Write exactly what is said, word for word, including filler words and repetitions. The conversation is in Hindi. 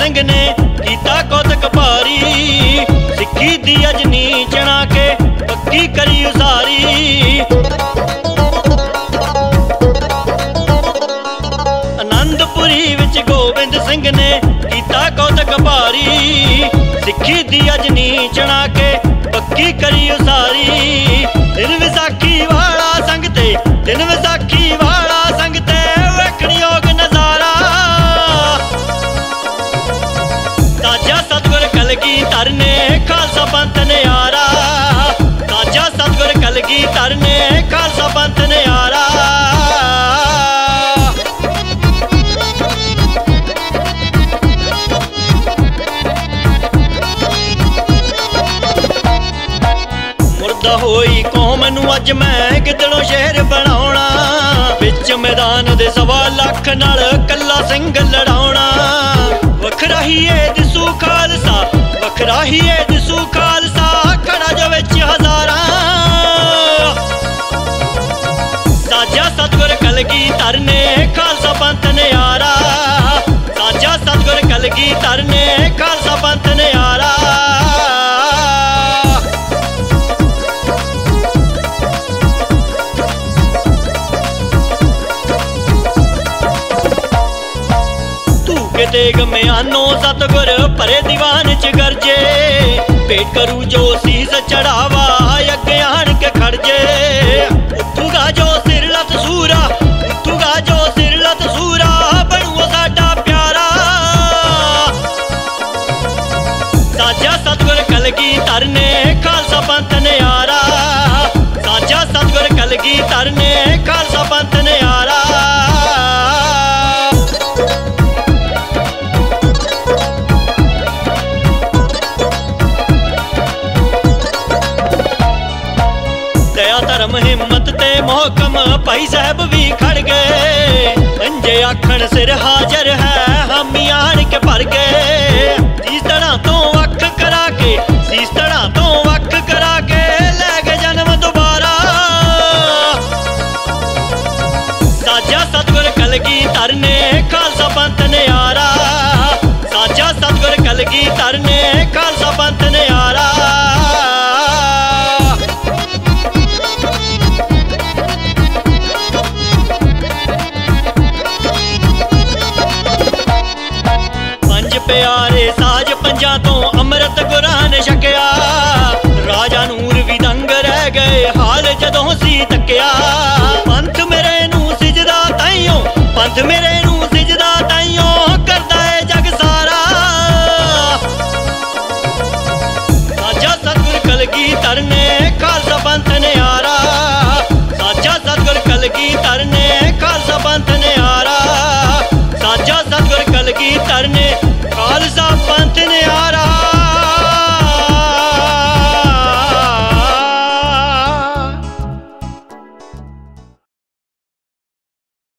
ਸਿੰਘ ने कीता कौतक भारी। सिक्खी दी अजनी चढ़ा के पक्की करी उसारी। आनंदपुरी विच गोबिंद सिंह ने कीता कौतक भारी। सिक्खी दी अजनी चढ़ा के पक्की करी उसारी। दिन विसाखी वाला संगते दिन विसाखी वाला संगते वेखण योग नजारा। ताजा सतगुर कलगीधर ने खालसा पंथ नयारा। ताजा सतगुर कलगीधर ने खालसा पंथ नयारा। मुर्दा होई कौम नू अज मैं गिदड़ों शहर बनाउणा। विच मैदान दे सवा लख नाल कल्ला सिंह लड़ाउणा। वखरा ही ए दिसू खालसा वखरा ही ए दिसू खालसा खड़ा जो विच हजारां। साजा सतगुर कलगीधर ने खालसा पंथ नयारा। साजा सतगुर कलगीधर ने खालसा पंथ नयारा। तेग म्यानो सतगुर भरे दीवान च गरजे। पेट करू जो सीस चढ़ावा अगे आन के खड़जे। उठूगा जो सिर लत सूरा उठूगा जो सिर लत सूरा बनूओ साडा प्यारा। साजा सतगुर कलगीधर ने खालसा पंथ नयारा। साजा सतगुर कलगीधर ने खालसा पंथ नयारा। धर्म हिम्मत ते मोहकम भाई साहब भी खड़ गए। पंजे आखण सिर हाजर है हामी आन के भर गए। सीस धड़ा तो वख करा के सीस धड़ा तो वख करा के लै गए जन्म दोबारा। साजा सतगुर कलगीधर ने खालसा पंथ नयारा। साजा सतगुर कलगीधर ने खालसा पंथ नयारा। प्यारे साज पंजा तो अमृत गुरां ने छकिया। राजा नूर भी दंग रह गए हाल जदों सी तकिया। पंथ मेरे नू सिजदा ताइयों पंथ मेरे नू सिजदा ताइयों करदा है जग सारा। साजा सतगुर कलगीधर ने खालसा पंथ नयारा। साजा सतगुर कलगीधर ने खालसा पंथ नयारा। साजा सतगुर कलगीधर ने